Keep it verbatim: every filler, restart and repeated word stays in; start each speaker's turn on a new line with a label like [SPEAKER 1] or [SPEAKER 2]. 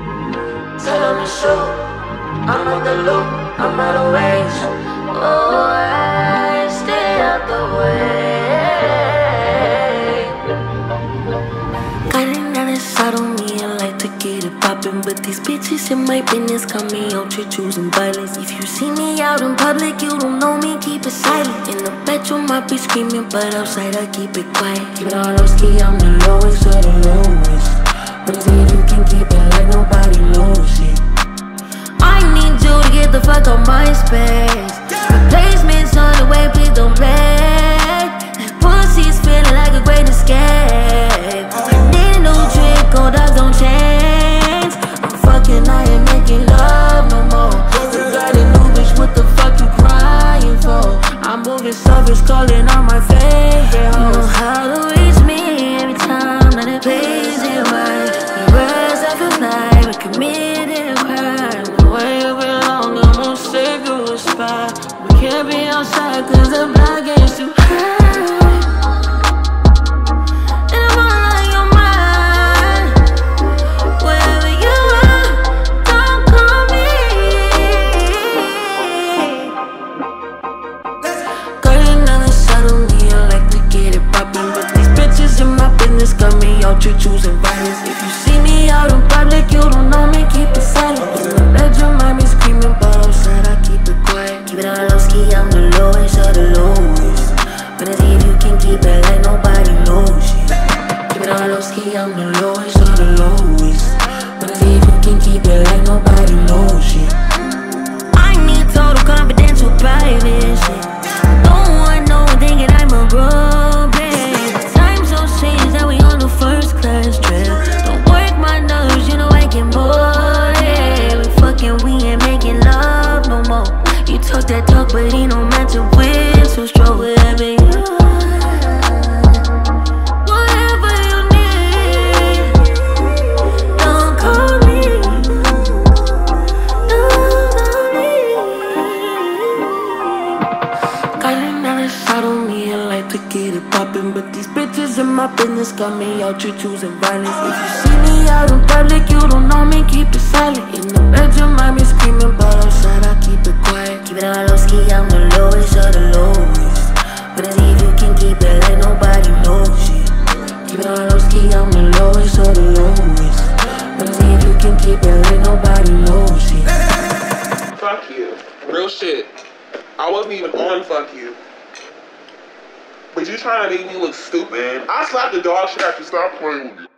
[SPEAKER 1] Tell them to shoot. I'm at the loop, I'm out of range. Oh, I stay out the way. Got another side on me, I like to get it poppin', but these bitches in my business got me out here choosing violence. If you see me out in public, you don't know me, keep it silent. In the bedroom, I be screaming, but outside I keep it quiet. Keep it all low-key, I'm the lowest of the lowest. But see if you can keep it like nobody knows it. I need you to get the fuck out my space. Replacements on the way, please don't play. That pussy's feeling like a great escape. I need a new trick, gold dogs don't change. I'm fucking, I ain't making love no more. You got a new bitch, what the fuck you crying for? I'm moving savage, calling on my favorite hoes. You know how to reach me every time that it plays it right. The words I feel like we committed a crime. We can't be outside cause the block is too high. And I'm all on your mind. Wherever you are, don't call me. Got another side on me, I like to get it poppin', but these bitches in my business got me out here choosing violence. If you see me out in public, you don't know me, keep it silent. In the bedroom, I be screaming, but outside I keep it quiet. Keep it all low-key, I'm the lowest of the lowest. Wanna see if you can keep it like nobody knows it. Keep it all low-key, I'm the lowest of the lowest. Wanna see if you can keep it like nobody knows it. I need total confidential private shit. Don't want no one thinking I'm a broke bitch. Time's so strange that we on the first class trip. Don't work my nerves, you know I get bored. Yeah, we fucking, we ain't making love no more. You talk that talk, but he no match up with. So strong, whatever you want, whatever you need. Don't call me, don't call me. Got another shot on me, I like to get it poppin', but these bitches in my business got me out here choosing violence. If you see me out in public, you don't know me, keep it silent. In the bedroom, I be screaming, but outside I keep it quiet. Keep it all low-key, I'm the lowest of the lowest. Wanna see if you can keep it like nobody knows it. Keep it all low-key, I'm the lowest of the lowest. Wanna see if you can keep it like nobody knows it.
[SPEAKER 2] Fuck you. Real shit. I wasn't even on fuck you. But you trying to make me look stupid? I slapped the dog shit after you stop playing with me.